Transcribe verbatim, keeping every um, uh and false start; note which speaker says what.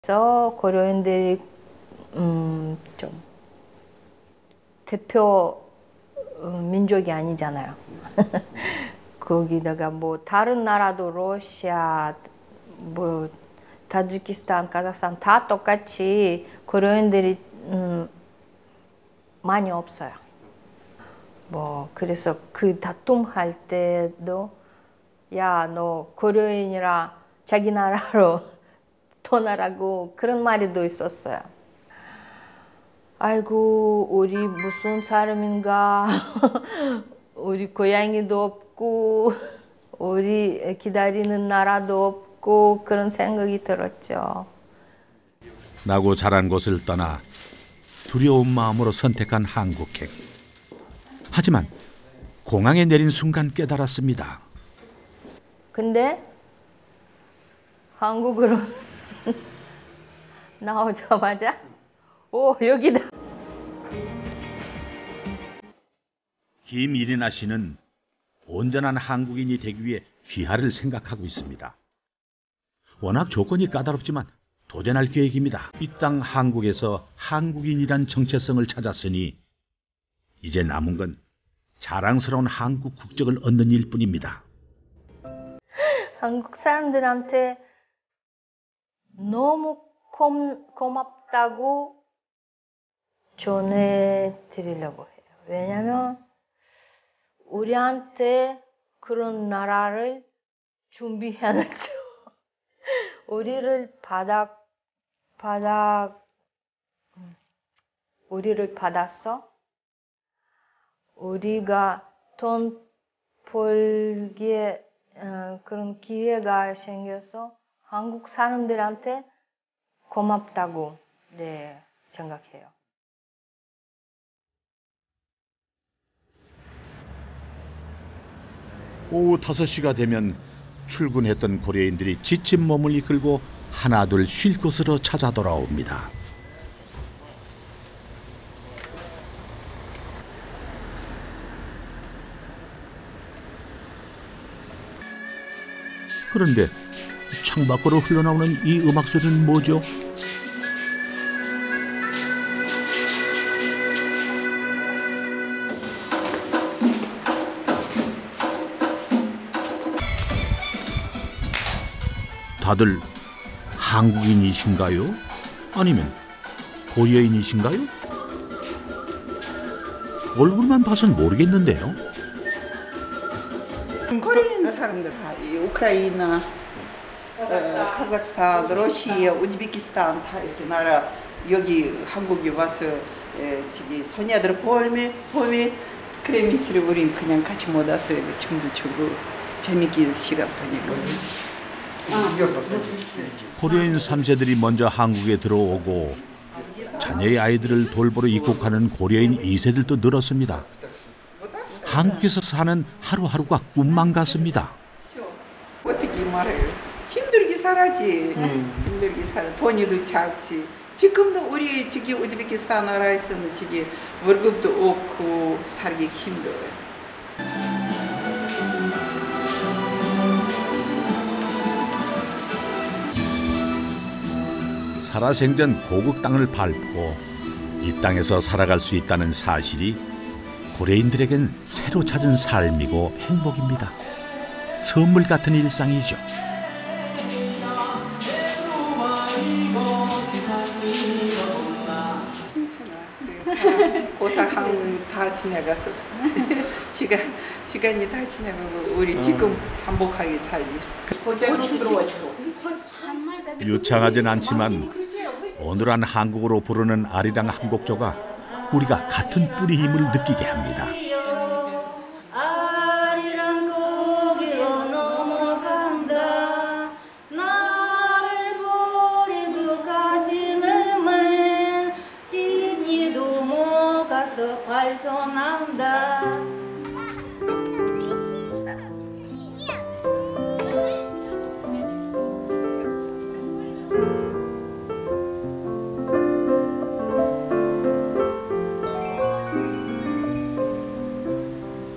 Speaker 1: 그래서 고려인들이 음, 좀 대표 민족이 아니잖아요. 거기다가 뭐 다른 나라도 러시아, 뭐 타지키스탄, 카자흐스탄 다 똑같이 고려인들이 음, 많이 없어요. 뭐 그래서 그 다툼할 때도 야, 너 고려인이라 자기 나라로 떠나라고 그런 말도 있었어요. 아이고, 우리 무슨 사람인가. 우리 고향이도 없고 우리 기다리는 나라도 없고 그런 생각이 들었죠.
Speaker 2: 나고 자란 곳을 떠나 두려운 마음으로 선택한 한국행. 하지만 공항에 내린 순간 깨달았습니다.
Speaker 1: 근데 한국으로 나오자마자 오, 여기다.
Speaker 2: 김이리나 씨는 온전한 한국인이 되기 위해 귀화를 생각하고 있습니다. 워낙 조건이 까다롭지만 도전할 계획입니다. 이 땅 한국에서 한국인이란 정체성을 찾았으니 이제 남은 건 자랑스러운 한국 국적을 얻는 일뿐입니다.
Speaker 1: 한국 사람들한테 너무 고, 고맙다고 전해드리려고 해요. 왜냐면 우리한테 그런 나라를 준비해놨죠. 우리를 받아, 받아, 우리를 받았어. 우리가 돈 벌기에 어, 그런 기회가 생겨서 한국 사람들한테 고맙다고 네, 생각해요.
Speaker 2: 오후 다섯 시가 되면 출근했던 고려인들이 지친 몸을 이끌고 하나둘 쉴 곳으로 찾아 돌아옵니다. 그런데 창밖으로 흘러나오는 이 음악 소리는 뭐죠? 다들 한국인이신가요? 아니면 고려인이신가요? 얼굴만 봐선 모르겠는데요.
Speaker 3: 코리안 사람들 다 우크라이나, 어, 카자흐스탄, 러시아, 우즈베키스탄 다 이렇게 나라 여기 한국에 와서 에, 저기 소녀들 봄에 봄에 크레미스를 우린 그냥 같이 모아서 춤도 추고 재밌게 시간 보내고.
Speaker 2: 고려인 삼 세들이 먼저 한국에 들어오고 자녀의 아이들을 돌보러 입국하는 고려인 이 세들도 늘었습니다. 한국에서 사는 하루하루가 꿈만 같습니다.
Speaker 3: 어떻게 말해요? 힘들게 살았지. 음. 힘들게 살아. 돈이도 작지. 지금도 우리 저기 우즈베키스탄 나라에서는 저기 월급도 없고 살기 힘들어요.
Speaker 2: 살아생전 고국 땅을 밟고 이 땅에서 살아갈 수 있다는 사실이 고려인들에겐 새로 찾은 삶이고 행복입니다. 선물 같은 일상이죠.
Speaker 3: 괜찮아. 고사항 다 지나가서 시간 시간이 다 지나가고 우리 지금 행복하게 살지. 고장 들어와주고.
Speaker 2: 유창하진 않지만 오늘한 한국으로 부르는 아리랑 한 곡조가 우리가 같은 뿌리 힘을 느끼게 합니다.